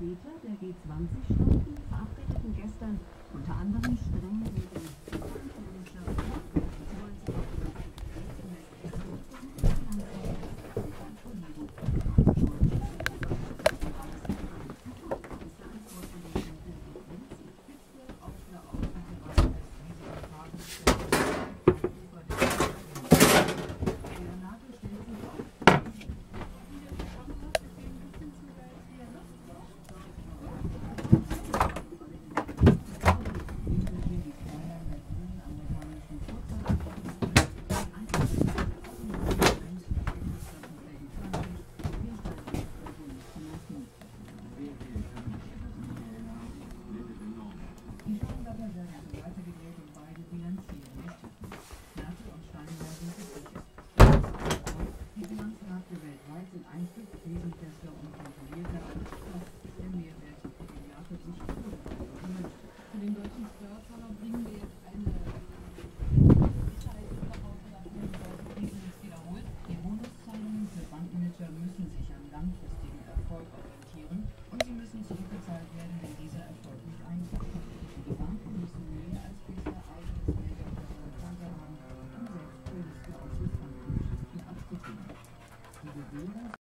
Vertreter der G20-Staaten verabredeten gestern unter anderem streng gegen müssen sich am langfristigen Erfolg orientieren und sie müssen zurückgezahlt werden, wenn dieser